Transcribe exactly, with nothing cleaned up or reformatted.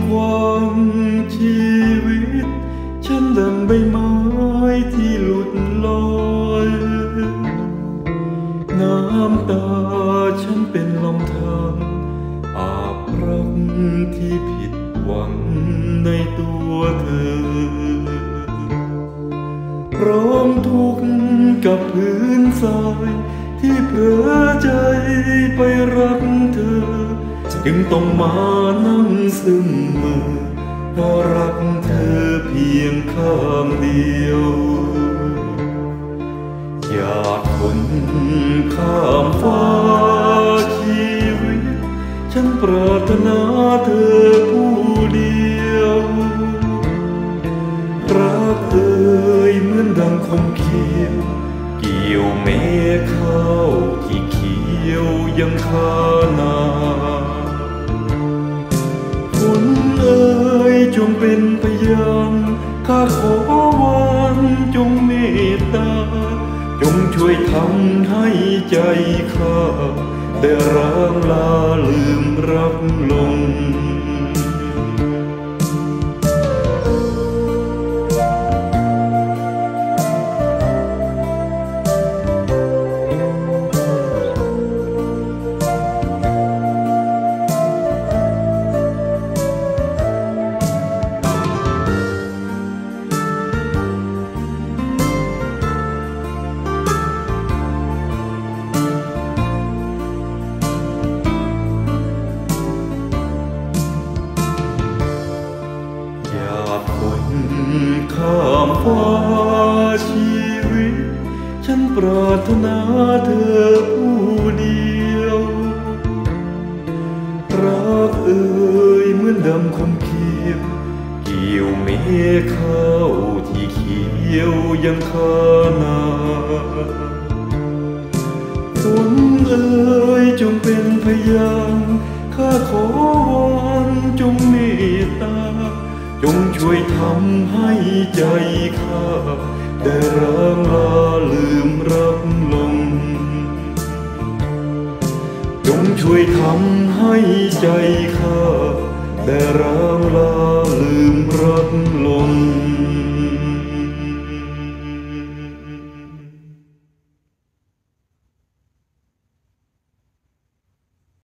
ความชีวิตฉันดังใบไม้ที่หลุดลอยน้ำตาฉันเป็นลมทางอาบรักที่ผิดหวังในตัวเธอร้องทุกข์กับพื้นทรายที่เผลอใจไปรักเธอจึงต้องมานั่งซึมมือเพราะรักเธอเพียงข้างเดียวอยากคนข้ามฟ้าชีวิตฉันปรารถนาเธอผู้เดียวรักเอ่ยเหมือนดังคมเขียวเกี่ยวเมฆข้าวที่เขียวยังคานาฝนเอ่ยจงเป็นพยานข้าขอวานจงเมตตาจงช่วยทำให้ใจข้าได้ร้างลาลืมรักลงข้ามฟ้าชีวิตฉันปรารถนาเธอผู้เดียวรักเอ่ยเหมือนดำคมเขียวเกี่ยวเมฆข้าวที่เขียวยังคานาฝนเอ่ยจงเป็นพยานข้าขอวอนจงเมตตาจงช่วยทำให้ใจข้าได้ร้างลาลืมรักลงจงช่วยทำให้ใจข้าได้ร้างลาลืมรักลง